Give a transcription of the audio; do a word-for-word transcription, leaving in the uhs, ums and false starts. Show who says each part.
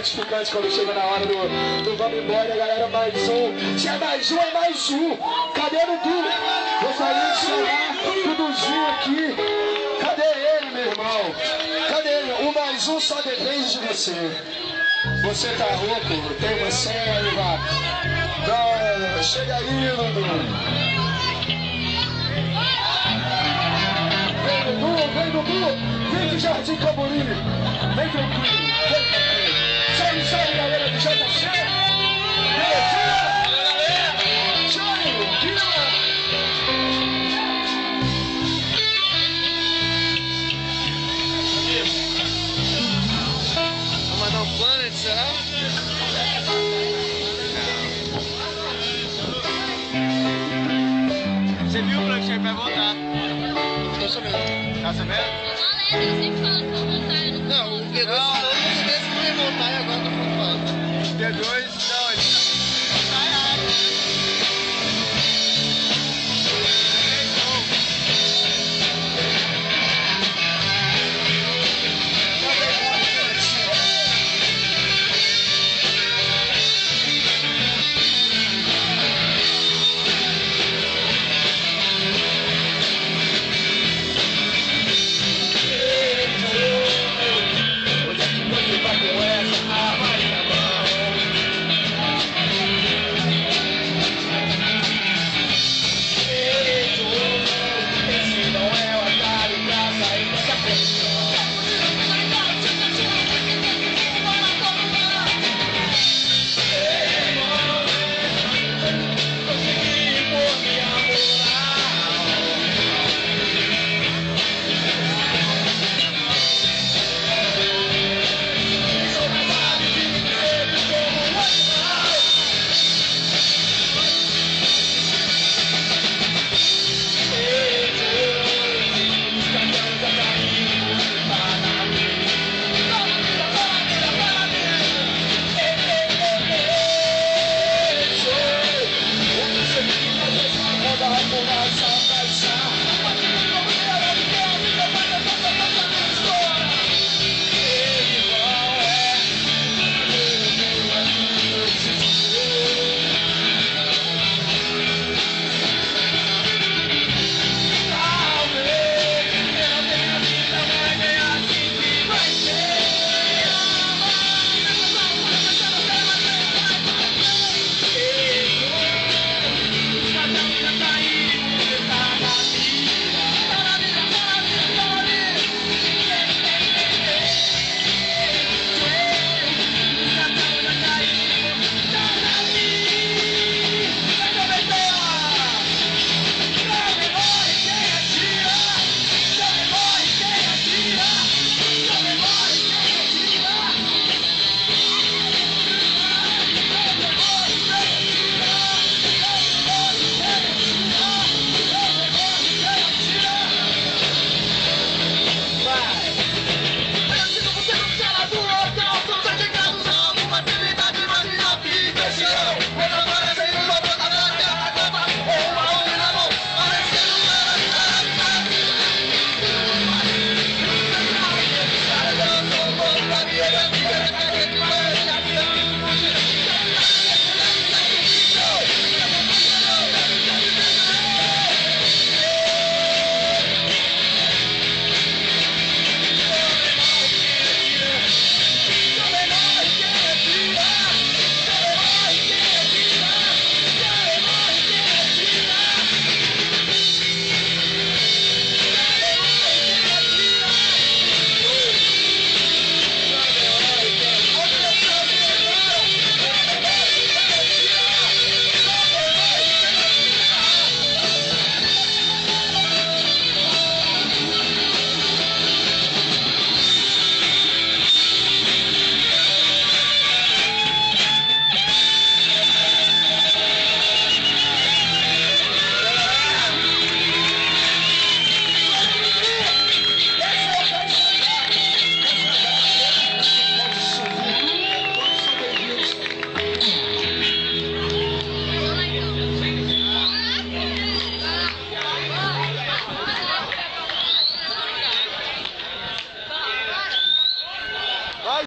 Speaker 1: gratificante quando chega na hora do, do vamos embora, galera. Mais um. Se é mais um, é mais um. Cadê o Dudu? Gostaria de chamar o Duduzinho aqui. Cadê ele, meu irmão? Cadê ele? O mais um só depende de você. Você tá louco? Tem uma série, vai. Não, chega aí, Dudu. Vem, Dudu, vem, Dudu. Vem do Jardim Camburi. Vem tranquilo, vem tranquilo. Salve, salve, galera do J C. Belezinha? Valeu, galera. Johnny, Kila.
Speaker 2: Vamos mandar um Planet, será? Você viu o Planet vai voltar? Tô sabendo. Tá sabendo?
Speaker 3: Eu sempre falo que vou voltar, eu não vou.
Speaker 2: Não, o D dois falou no começo que não ia voltar e agora tá falando. D dois já